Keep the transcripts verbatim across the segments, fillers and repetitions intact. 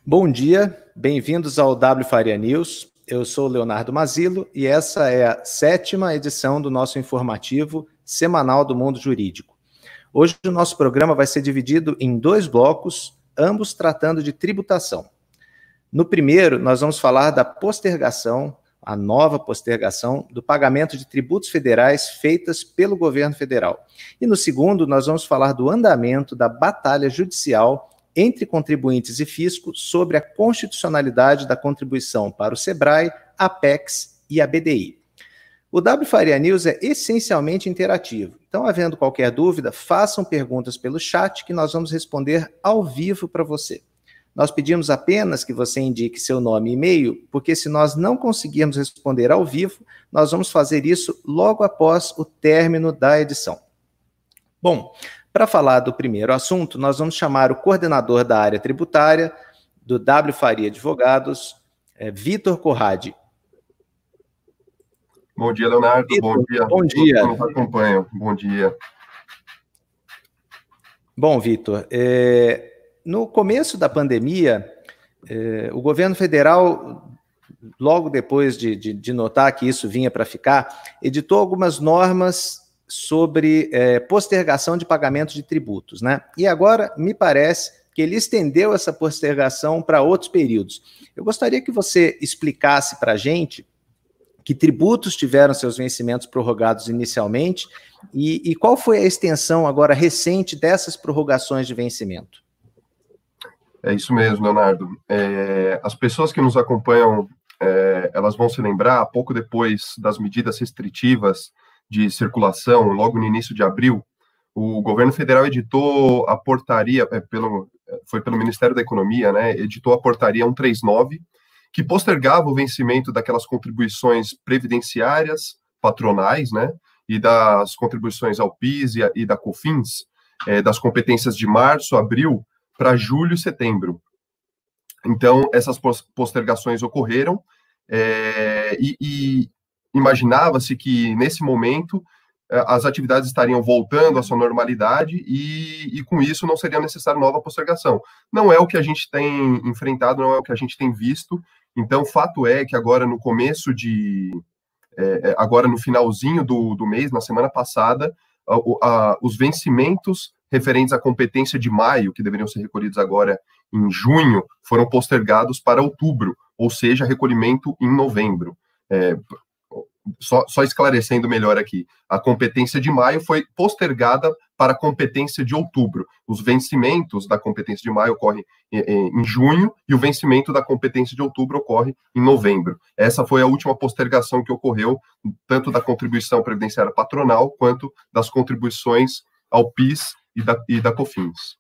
Bom dia, bem-vindos ao W Faria News. Eu sou o Leonardo Mazilo e essa é a sétima edição do nosso informativo semanal do mundo jurídico. Hoje o nosso programa vai ser dividido em dois blocos, ambos tratando de tributação. No primeiro, nós vamos falar da postergação, a nova postergação do pagamento de tributos federais feitas pelo governo federal. E no segundo, nós vamos falar do andamento da batalha judicial entre contribuintes e fisco sobre a constitucionalidade da contribuição para o SEBRAE, Apex e a B D I. O W Faria News é essencialmente interativo, então, havendo qualquer dúvida, façam perguntas pelo chat que nós vamos responder ao vivo para você. Nós pedimos apenas que você indique seu nome e e-mail, porque se nós não conseguirmos responder ao vivo, nós vamos fazer isso logo após o término da edição. Bom, para falar do primeiro assunto, nós vamos chamar o coordenador da área tributária do W Faria Advogados, é, Vitor Corradi. Bom dia, Leonardo. Vitor, bom dia. Bom dia. Todos que nos acompanham. Bom dia. Bom, Vitor, é, no começo da pandemia, é, o governo federal, logo depois de, de, de notar que isso vinha para ficar, editou algumas normas sobre é, postergação de pagamento de tributos, né? E agora, me parece que ele estendeu essa postergação para outros períodos. Eu gostaria que você explicasse para a gente que tributos tiveram seus vencimentos prorrogados inicialmente e, e qual foi a extensão agora recente dessas prorrogações de vencimento. É isso mesmo, Leonardo. É, as pessoas que nos acompanham, é, elas vão se lembrar, pouco depois das medidas restritivas de circulação, logo no início de abril, o governo federal editou a portaria, é, pelo, foi pelo Ministério da Economia, né, editou a portaria cento e trinta e nove, que postergava o vencimento daquelas contribuições previdenciárias, patronais, né, e das contribuições ao PIS e, a, e da COFINS, é, das competências de março, abril, para julho e setembro. Então, essas postergações ocorreram, é, e, e imaginava-se que, nesse momento, as atividades estariam voltando à sua normalidade e, e, com isso, não seria necessária nova postergação. Não é o que a gente tem enfrentado, não é o que a gente tem visto. Então, fato é que agora, no começo de... É, agora, no finalzinho do, do mês, na semana passada, a, a, os vencimentos referentes à competência de maio, que deveriam ser recolhidos agora em junho, foram postergados para outubro, ou seja, recolhimento em novembro. É, Só, só esclarecendo melhor aqui, a competência de maio foi postergada para a competência de outubro. Os vencimentos da competência de maio ocorrem em, em junho e o vencimento da competência de outubro ocorre em novembro. Essa foi a última postergação que ocorreu, tanto da contribuição previdenciária patronal quanto das contribuições ao PIS e da, e da COFINS.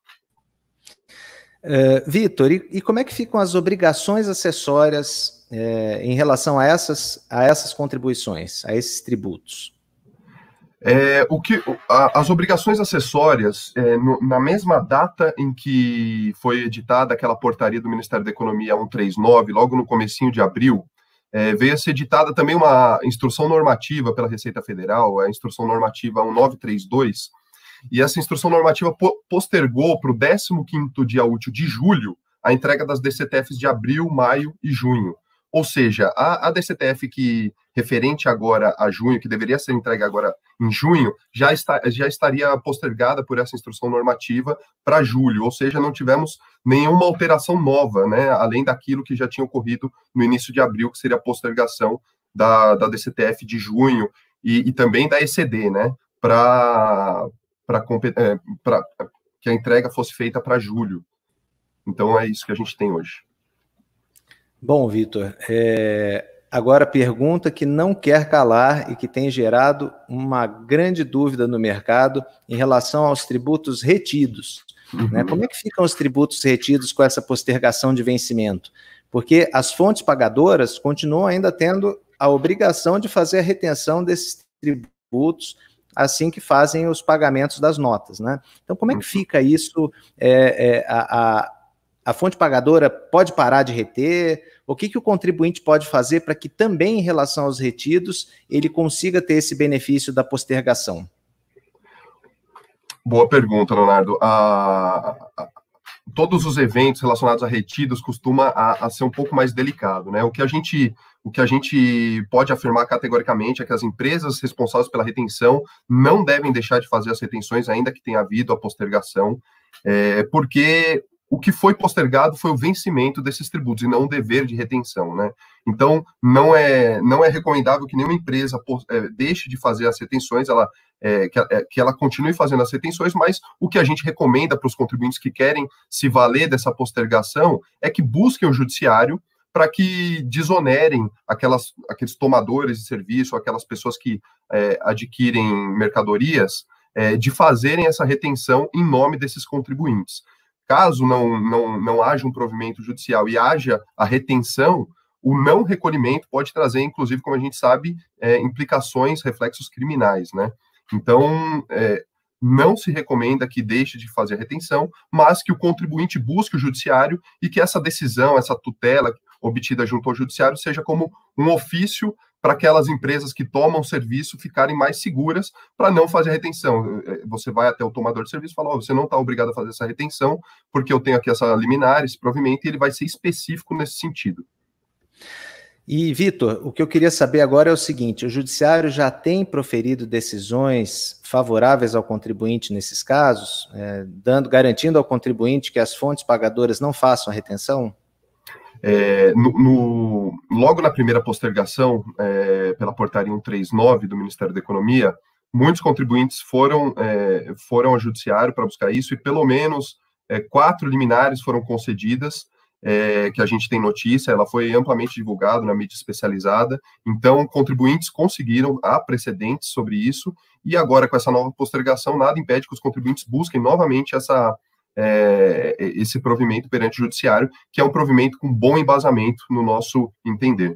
Uh, Vitor, e, e como é que ficam as obrigações acessórias É, em relação a essas, a essas contribuições, a esses tributos? É, o que, a, as obrigações acessórias, é, no, na mesma data em que foi editada aquela portaria do Ministério da Economia cento e trinta e nove, logo no comecinho de abril, é, veio a ser editada também uma instrução normativa pela Receita Federal, a instrução normativa mil novecentos e trinta e dois, e essa instrução normativa po, postergou para o décimo quinto dia útil de julho a entrega das D C T Fs de abril, maio e junho. Ou seja, a, a D C T F que referente agora a junho, que deveria ser entregue agora em junho, já, está, já estaria postergada por essa instrução normativa para julho, ou seja, não tivemos nenhuma alteração nova, né, além daquilo que já tinha ocorrido no início de abril, que seria a postergação da, da D C T F de junho e, e também da E C D, né, para é, que a entrega fosse feita para julho. Então é isso que a gente tem hoje. Bom, Vitor, é, agora a pergunta que não quer calar e que tem gerado uma grande dúvida no mercado em relação aos tributos retidos. Uhum. Né? Como é que ficam os tributos retidos com essa postergação de vencimento? Porque as fontes pagadoras continuam ainda tendo a obrigação de fazer a retenção desses tributos assim que fazem os pagamentos das notas, né? Então, como é que fica isso? É, é, a, a, a fonte pagadora pode parar de reter? O que, que o contribuinte pode fazer para que também, em relação aos retidos, ele consiga ter esse benefício da postergação? Boa pergunta, Leonardo. A, a, todos os eventos relacionados a retidos costuma a, a ser um pouco mais delicado, né? O que a gente, o que a gente pode afirmar categoricamente é que as empresas responsáveis pela retenção não devem deixar de fazer as retenções, ainda que tenha havido a postergação, é, porque o que foi postergado foi o vencimento desses tributos e não o dever de retenção, né? Então, não é, não é recomendável que nenhuma empresa é, deixe de fazer as retenções, ela, é, que, é, que ela continue fazendo as retenções, mas o que a gente recomenda para os contribuintes que querem se valer dessa postergação é que busquem o judiciário para que desonerem aquelas, aqueles tomadores de serviço, aquelas pessoas que é, adquirem mercadorias, é, de fazerem essa retenção em nome desses contribuintes. Caso não, não, não haja um provimento judicial e haja a retenção, o não recolhimento pode trazer, inclusive, como a gente sabe, é, implicações, reflexos criminais, né? Então, é, não se recomenda que deixe de fazer a retenção, mas que o contribuinte busque o judiciário e que essa decisão, essa tutela obtida junto ao judiciário seja como um ofício para aquelas empresas que tomam serviço ficarem mais seguras para não fazer a retenção. Você vai até o tomador de serviço e fala, oh, você não está obrigado a fazer essa retenção, porque eu tenho aqui essa liminar, esse provimento, e ele vai ser específico nesse sentido. E, Vitor, o que eu queria saber agora é o seguinte, o judiciário já tem proferido decisões favoráveis ao contribuinte nesses casos, é, dando, garantindo ao contribuinte que as fontes pagadoras não façam a retenção? É, no, no, logo na primeira postergação, é, pela portaria cento e trinta e nove do Ministério da Economia, muitos contribuintes foram, é, foram ao judiciário para buscar isso, e pelo menos é, quatro liminares foram concedidas, é, que a gente tem notícia, ela foi amplamente divulgada na mídia especializada, então contribuintes conseguiram, há precedentes sobre isso, e agora com essa nova postergação, nada impede que os contribuintes busquem novamente essa... É, esse provimento perante o judiciário, que é um provimento com bom embasamento no nosso entender.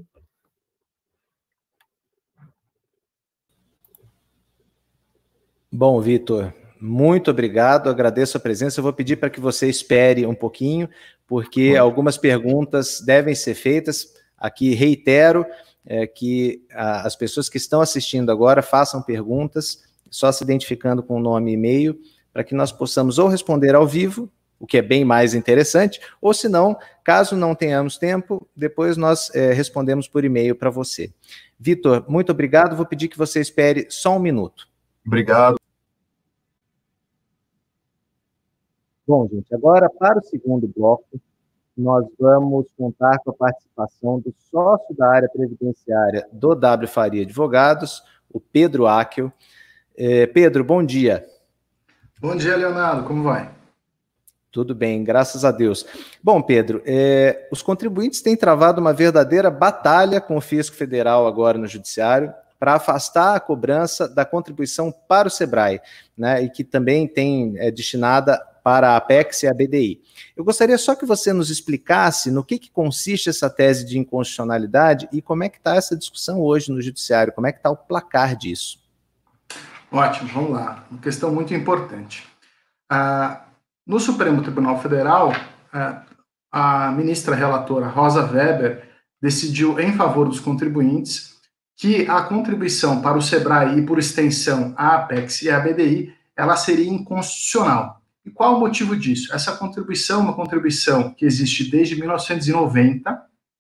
Bom, Vitor, muito obrigado, agradeço a presença. Eu vou pedir para que você espere um pouquinho, porque Bom. algumas perguntas devem ser feitas. Aqui reitero é, que a, as pessoas que estão assistindo agora façam perguntas, só se identificando com o nome e e-mail, para que nós possamos ou responder ao vivo, o que é bem mais interessante, ou se não, caso não tenhamos tempo, depois nós é, respondemos por e-mail para você. Vitor, muito obrigado, vou pedir que você espere só um minuto. Obrigado. Bom, gente, agora para o segundo bloco, nós vamos contar com a participação do sócio da área previdenciária do W. Faria Advogados, o Pedro Akel. É, Pedro, bom dia. Bom dia, Leonardo, como vai? Tudo bem, graças a Deus. Bom, Pedro, é, os contribuintes têm travado uma verdadeira batalha com o Fisco Federal agora no Judiciário para afastar a cobrança da contribuição para o SEBRAE, né, e que também tem é, destinada para a Apex e a B D I. Eu gostaria só que você nos explicasse no que, que consiste essa tese de inconstitucionalidade e como é que está essa discussão hoje no Judiciário, como é que está o placar disso. Ótimo, vamos lá. Uma questão muito importante. Ah, no Supremo Tribunal Federal, ah, a ministra relatora Rosa Weber decidiu em favor dos contribuintes que a contribuição para o SEBRAE e, por extensão, a Apex e a B D I, ela seria inconstitucional. E qual o motivo disso? Essa contribuição é uma contribuição que existe desde mil novecentos e noventa.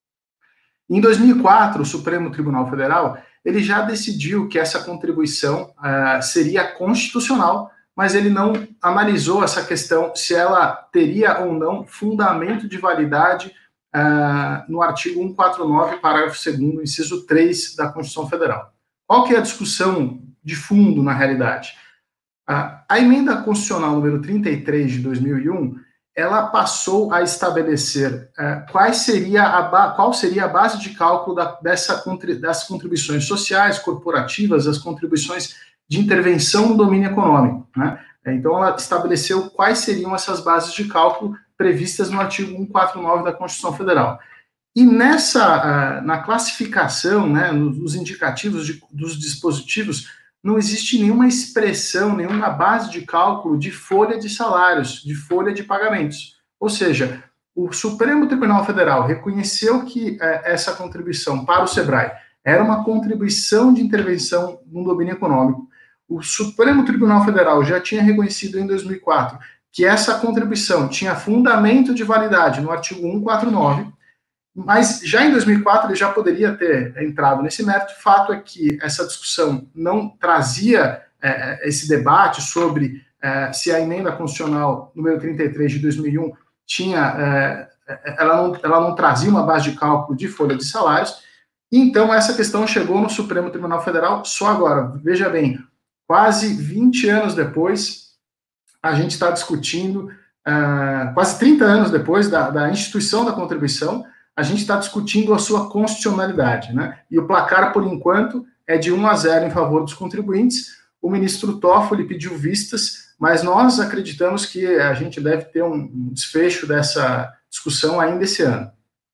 Em dois mil e quatro, o Supremo Tribunal Federal ele já decidiu que essa contribuição uh, seria constitucional, mas ele não analisou essa questão se ela teria ou não fundamento de validade uh, no artigo cento e quarenta e nove, parágrafo segundo, inciso três da Constituição Federal. Qual que é a discussão de fundo, na realidade? Uh, a emenda constitucional número trinta e três de dois mil e um, ela passou a estabelecer uh, quais seria a qual seria a base de cálculo da, dessa, das contribuições sociais, corporativas, as contribuições de intervenção no domínio econômico, né? Então, ela estabeleceu quais seriam essas bases de cálculo previstas no artigo cento e quarenta e nove da Constituição Federal. E nessa, uh, na classificação, né, nos indicativos de, dos dispositivos, não existe nenhuma expressão, nenhuma base de cálculo de folha de salários, de folha de pagamentos. Ou seja, o Supremo Tribunal Federal reconheceu que eh, essa contribuição para o SEBRAE era uma contribuição de intervenção no domínio econômico. O Supremo Tribunal Federal já tinha reconhecido em dois mil e quatro que essa contribuição tinha fundamento de validade no artigo cento e quarenta e nove, mas já em dois mil e quatro ele já poderia ter entrado nesse mérito. O fato é que essa discussão não trazia é, esse debate sobre é, se a emenda constitucional número trinta e três de dois mil e um tinha, é, ela, não, ela não trazia uma base de cálculo de folha de salários, então essa questão chegou no Supremo Tribunal Federal só agora. Veja bem, quase vinte anos depois, a gente está discutindo, uh, quase trinta anos depois da, da instituição da contribuição, a gente está discutindo a sua constitucionalidade, né? E o placar, por enquanto, é de um a zero em favor dos contribuintes. O ministro Toffoli pediu vistas, mas nós acreditamos que a gente deve ter um desfecho dessa discussão ainda esse ano.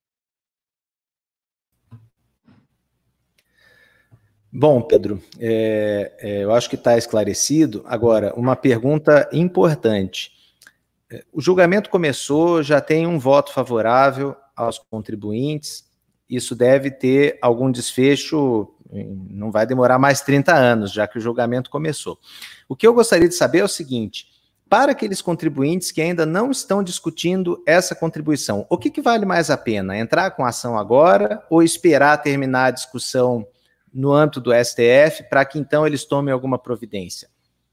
Bom, Pedro, é, é, eu acho que está esclarecido. Agora, uma pergunta importante. O julgamento começou, já tem um voto favorável aos contribuintes, isso deve ter algum desfecho, não vai demorar mais trinta anos, já que o julgamento começou. O que eu gostaria de saber é o seguinte: para aqueles contribuintes que ainda não estão discutindo essa contribuição, o que, que vale mais a pena? Entrar com a ação agora ou esperar terminar a discussão no âmbito do S T F para que então eles tomem alguma providência?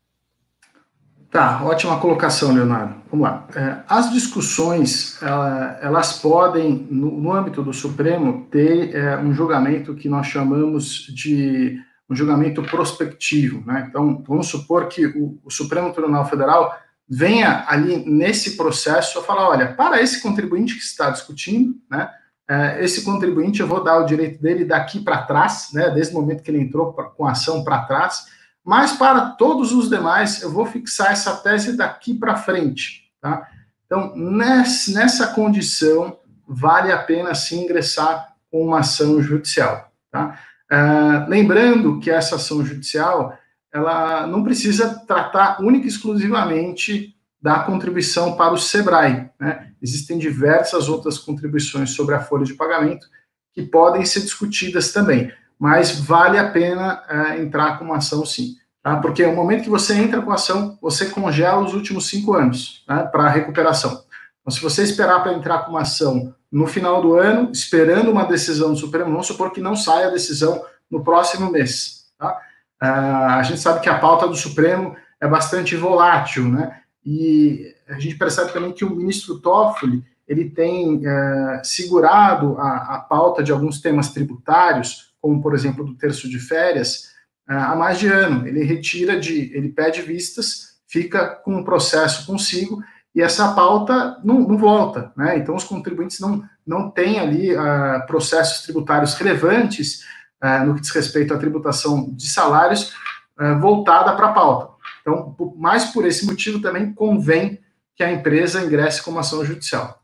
Tá, ótima colocação, Leonardo. Vamos lá. É, as discussões, ela, elas podem, no, no âmbito do Supremo, ter é, um julgamento que nós chamamos de um julgamento prospectivo, né? Então, vamos supor que o, o Supremo Tribunal Federal venha ali nesse processo a falar, olha, para esse contribuinte que está discutindo, né, é, esse contribuinte eu vou dar o direito dele daqui para trás, né, desde o momento que ele entrou pra, com a ação para trás, mas para todos os demais, eu vou fixar essa tese daqui para frente, tá? Então, nessa condição, vale a pena, sim, ingressar com uma ação judicial, tá? Uh, lembrando que essa ação judicial, ela não precisa tratar única e exclusivamente da contribuição para o SEBRAE, né? Existem diversas outras contribuições sobre a folha de pagamento que podem ser discutidas também, mas vale a pena uh, entrar com uma ação, sim. Tá? Porque no momento que você entra com a ação, você congela os últimos cinco anos, né, para a recuperação. Então, se você esperar para entrar com uma ação no final do ano, esperando uma decisão do Supremo, vamos supor que não saia a decisão no próximo mês. Tá? Uh, a gente sabe que a pauta do Supremo é bastante volátil, né? E a gente percebe também que o ministro Toffoli, ele tem uh, segurado a, a pauta de alguns temas tributários, como, por exemplo, do terço de férias, há mais de ano. Ele retira de, ele pede vistas, fica com um processo consigo, e essa pauta não, não volta, né? Então, os contribuintes não, não têm ali uh, processos tributários relevantes uh, no que diz respeito à tributação de salários uh, voltada para a pauta. Então, mais por esse motivo também convém que a empresa ingresse com uma ação judicial.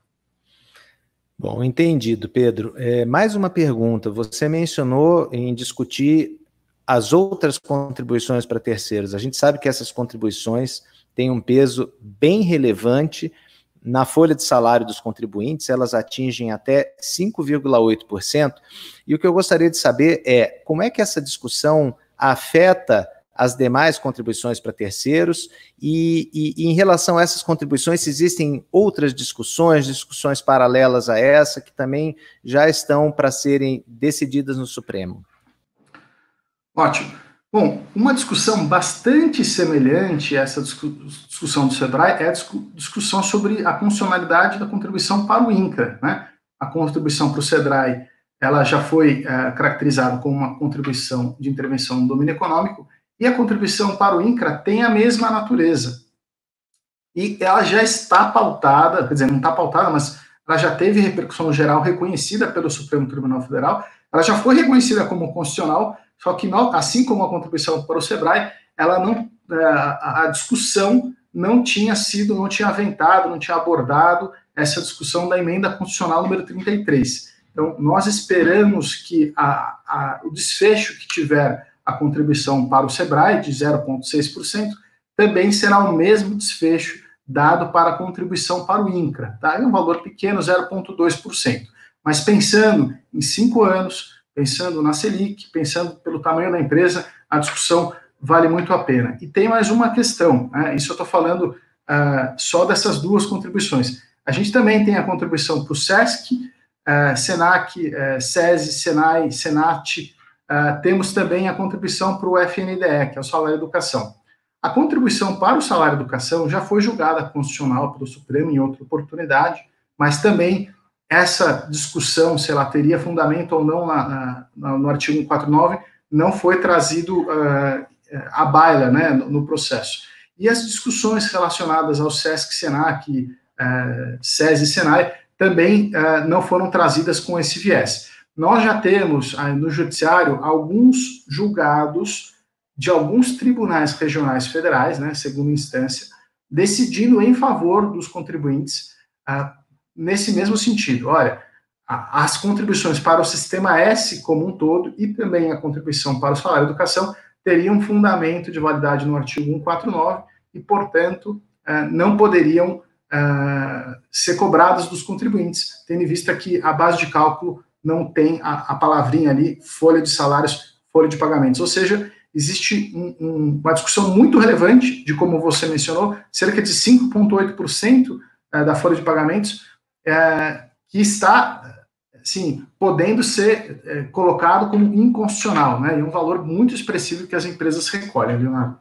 Bom, entendido, Pedro. É, mais uma pergunta. Você mencionou em discutir as outras contribuições para terceiros. A gente sabe que essas contribuições têm um peso bem relevante na folha de salário dos contribuintes, elas atingem até cinco vírgula oito por cento, e o que eu gostaria de saber é como é que essa discussão afeta as demais contribuições para terceiros, e, e, e em relação a essas contribuições, se existem outras discussões, discussões paralelas a essa, que também já estão para serem decididas no Supremo. Ótimo. Bom, uma discussão bastante semelhante a essa discussão do SEBRAE é a discussão sobre a funcionalidade da contribuição para o INCRA, né? A contribuição para o SEBRAE, ela já foi é, caracterizada como uma contribuição de intervenção no domínio econômico, e a contribuição para o INCRA tem a mesma natureza. E ela já está pautada, quer dizer, não está pautada, mas ela já teve repercussão geral reconhecida pelo Supremo Tribunal Federal, ela já foi reconhecida como constitucional, só que, assim como a contribuição para o SEBRAE, ela não, a discussão não tinha sido, não tinha aventado, não tinha abordado essa discussão da emenda constitucional número trinta e três. Então, nós esperamos que a, a, o desfecho que tiver a contribuição para o SEBRAE, de zero vírgula seis por cento, também será o mesmo desfecho dado para a contribuição para o INCRA. Tá? É um valor pequeno, zero vírgula dois por cento. Mas pensando em cinco anos, pensando na Selic, pensando pelo tamanho da empresa, a discussão vale muito a pena. E tem mais uma questão, né? Isso eu estou falando uh, só dessas duas contribuições. A gente também tem a contribuição para o SESC, uh, SENAC, uh, SESI, SENAI, SENAT. Uh, temos também a contribuição para o F N D E, que é o salário educação. A contribuição para o salário educação já foi julgada constitucional pelo Supremo em outra oportunidade, mas também essa discussão, se ela teria fundamento ou não na, na, no artigo cento e quarenta e nove, não foi trazido uh, à baila, né, no, no processo. E as discussões relacionadas ao SESC, SENAC, uh, SESI e SENAI também uh, não foram trazidas com esse viés. Nós já temos uh, no judiciário alguns julgados de alguns tribunais regionais federais, né, segunda instância, decidindo em favor dos contribuintes uh, nesse mesmo sentido. Olha, a, as contribuições para o sistema S como um todo e também a contribuição para o salário educação teriam fundamento de validade no artigo cento e quarenta e nove e, portanto, uh, não poderiam uh, ser cobradas dos contribuintes, tendo em vista que a base de cálculo não tem a, a palavrinha ali, folha de salários, folha de pagamentos, ou seja, existe um, um, uma discussão muito relevante de, como você mencionou, cerca de cinco vírgula oito por cento da folha de pagamentos é, que está, assim, podendo ser é, colocado como inconstitucional, né? E um valor muito expressivo que as empresas recolhem, Leonardo.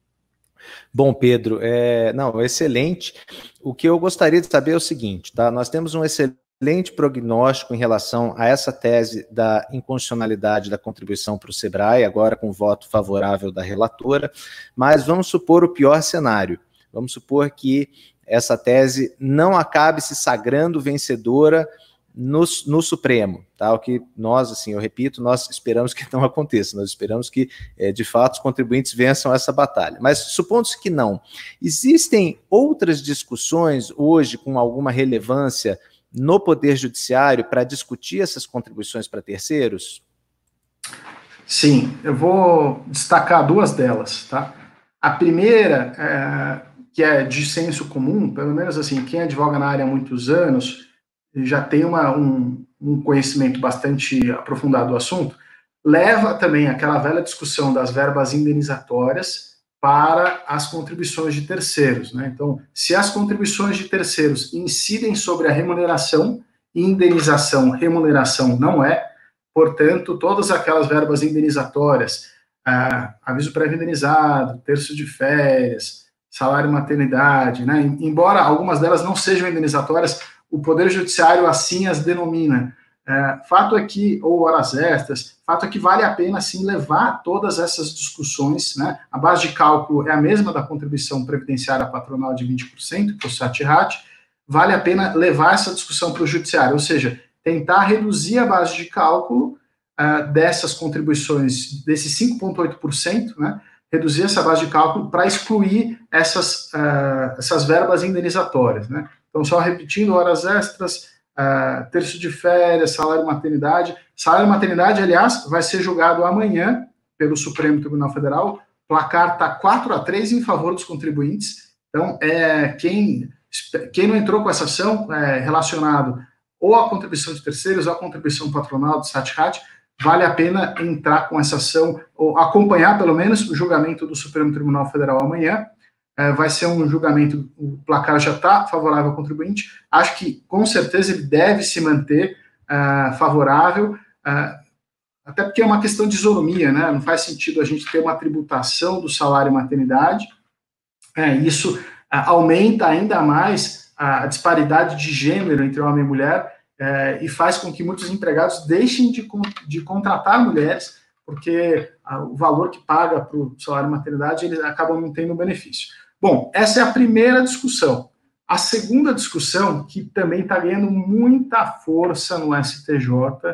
Bom, Pedro, é, não, excelente. O que eu gostaria de saber é o seguinte, tá? Nós temos um excelente excelente prognóstico em relação a essa tese da inconstitucionalidade da contribuição para o SEBRAE, agora com voto favorável da relatora, mas vamos supor o pior cenário. Vamos supor que essa tese não acabe se sagrando vencedora no, no Supremo, tá? O que nós, assim, eu repito, nós esperamos que não aconteça, nós esperamos que, é, de fato, os contribuintes vençam essa batalha. Mas, supondo-se que não, existem outras discussões hoje com alguma relevância no Poder Judiciário para discutir essas contribuições para terceiros? Sim, eu vou destacar duas delas, tá? A primeira, é, que é de senso comum, pelo menos assim, quem advoga na área há muitos anos já tem uma, um, um conhecimento bastante aprofundado do assunto, leva também àquela velha discussão das verbas indenizatórias para as contribuições de terceiros, né? Então, se as contribuições de terceiros incidem sobre a remuneração, indenização, remuneração não é, portanto, todas aquelas verbas indenizatórias, ah, aviso prévio indenizado, terço de férias, salário maternidade, né? Embora algumas delas não sejam indenizatórias, o Poder Judiciário assim as denomina. É, fato é que, ou horas extras, fato é que vale a pena, sim, levar todas essas discussões, né? A base de cálculo é a mesma da contribuição previdenciária patronal de vinte por cento, para o SAT-RAT, vale a pena levar essa discussão para o judiciário, ou seja, tentar reduzir a base de cálculo uh, dessas contribuições, desses cinco vírgula oito por cento, né? Reduzir essa base de cálculo para excluir essas, uh, essas verbas indenizatórias, né? Então, só repetindo, horas extras, Uh, terço de férias, salário maternidade. Salário maternidade, aliás, vai ser julgado amanhã pelo Supremo Tribunal Federal. O placar está quatro a três em favor dos contribuintes. Então, é, quem, quem não entrou com essa ação é, relacionado ou à contribuição de terceiros ou à contribuição patronal do SAT-RAT, vale a pena entrar com essa ação, ou acompanhar, pelo menos, o julgamento do Supremo Tribunal Federal amanhã. É, vai ser um julgamento, o placar já está favorável ao contribuinte, acho que com certeza ele deve se manter uh, favorável, uh, até porque é uma questão de isonomia, né? Não faz sentido a gente ter uma tributação do salário maternidade, é, isso uh, aumenta ainda mais a disparidade de gênero entre homem e mulher, uh, e faz com que muitos empregados deixem de, de contratar mulheres, porque uh, o valor que paga para o salário maternidade, eles acabam não tendo benefício. Bom, essa é a primeira discussão. A segunda discussão, que também está ganhando muita força no S T J,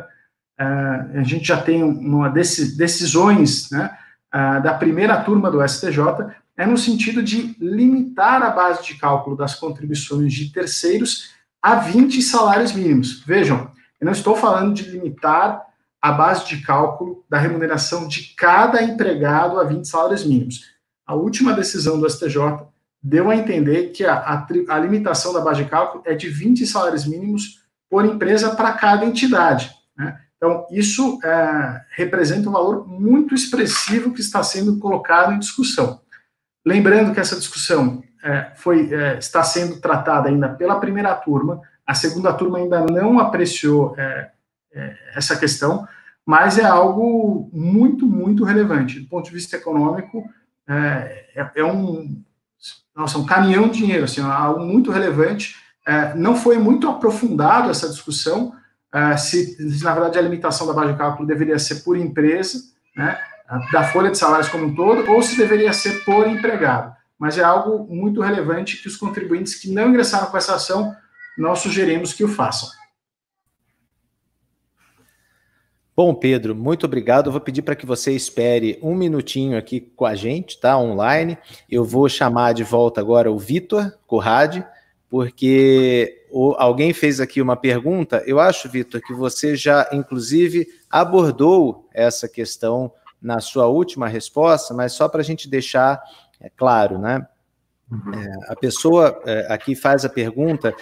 uh, a gente já tem uma desses, decisões, né, uh, da primeira turma do S T J, é no sentido de limitar a base de cálculo das contribuições de terceiros a vinte salários mínimos. Vejam, eu não estou falando de limitar a base de cálculo da remuneração de cada empregado a vinte salários mínimos. A última decisão do S T J deu a entender que a, a, a limitação da base de cálculo é de vinte salários mínimos por empresa para cada entidade, né? Então, isso é, representa um valor muito expressivo que está sendo colocado em discussão. Lembrando que essa discussão é, foi, é, está sendo tratada ainda pela primeira turma, a segunda turma ainda não apreciou é, é, essa questão, mas é algo muito, muito relevante. Do ponto de vista econômico, é, é, é um, nossa, um caminhão de dinheiro, assim, algo muito relevante. É, não foi muito aprofundado essa discussão, é, se, se, na verdade, a limitação da base de cálculo deveria ser por empresa, né, da folha de salários como um todo, ou se deveria ser por empregado. Mas é algo muito relevante que os contribuintes que não ingressaram com essa ação, nós sugerimos que o façam. Bom, Pedro, muito obrigado. Eu vou pedir para que você espere um minutinho aqui com a gente, tá? Online. Eu vou chamar de volta agora o Vitor Corradi, porque o, alguém fez aqui uma pergunta. Eu acho, Vitor, que você já, inclusive, abordou essa questão na sua última resposta, mas só para a gente deixar é, claro, né? Uhum. É, a pessoa é, aqui faz a pergunta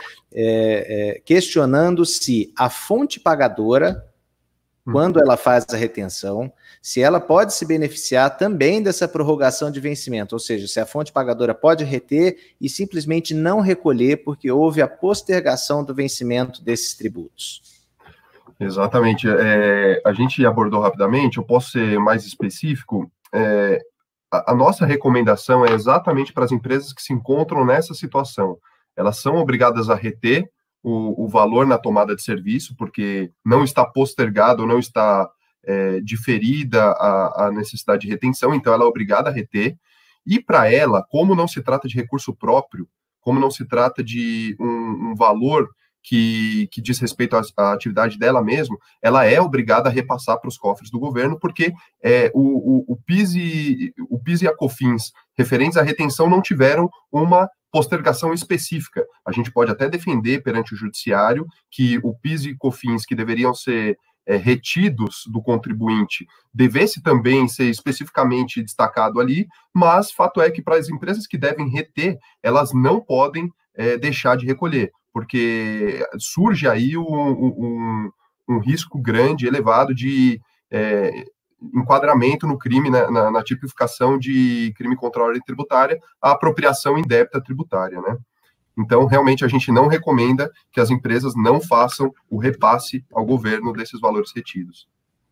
é, é, questionando se a fonte pagadora, quando ela faz a retenção, se ela pode se beneficiar também dessa prorrogação de vencimento, ou seja, se a fonte pagadora pode reter e simplesmente não recolher porque houve a postergação do vencimento desses tributos. Exatamente. É, a gente abordou rapidamente, eu posso ser mais específico. É, a, a nossa recomendação é exatamente para as empresas que se encontram nessa situação. Elas são obrigadas a reter O, o valor na tomada de serviço, porque não está postergado, não está é, diferida a, a necessidade de retenção, então ela é obrigada a reter, e para ela, como não se trata de recurso próprio, como não se trata de um, um valor que, que diz respeito à, à atividade dela mesmo, ela é obrigada a repassar para os cofres do governo, porque é, o, o, o PIS e, o PIS e a COFINS referentes à retenção não tiveram uma postergação específica. A gente pode até defender perante o judiciário que o PIS e COFINS que deveriam ser é, retidos do contribuinte devesse também ser especificamente destacado ali, mas fato é que para as empresas que devem reter, elas não podem é, deixar de recolher, porque surge aí um, um, um risco grande, elevado de é, enquadramento no crime, né, na, na tipificação de crime contra a ordem tributária, a apropriação indébita tributária, né? Então, realmente, a gente não recomenda que as empresas não façam o repasse ao governo desses valores retidos.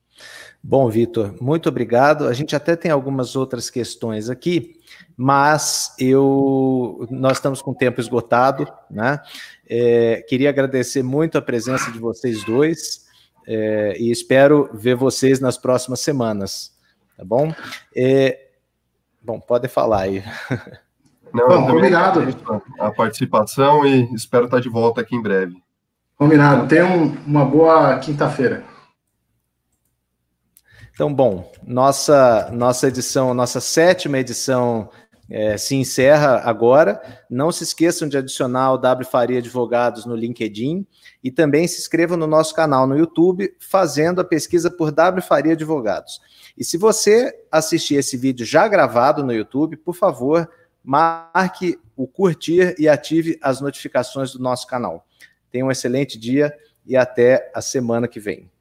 Bom, Vitor, muito obrigado. A gente até tem algumas outras questões aqui, mas eu, nós estamos com o tempo esgotado, né? É, queria agradecer muito a presença de vocês dois. É, e espero ver vocês nas próximas semanas, tá bom? É, bom, pode falar aí. Não, bom, combinado. A participação e espero estar de volta aqui em breve. Combinado. Tenha um, uma boa quinta-feira. Então, bom, nossa, nossa edição, nossa sétima edição é, se encerra agora. Não se esqueçam de adicionar o W Faria Advogados no LinkedIn e também se inscrevam no nosso canal no YouTube, fazendo a pesquisa por W Faria Advogados. E se você assistir esse vídeo já gravado no YouTube, por favor, marque o curtir e ative as notificações do nosso canal. Tenha um excelente dia e até a semana que vem.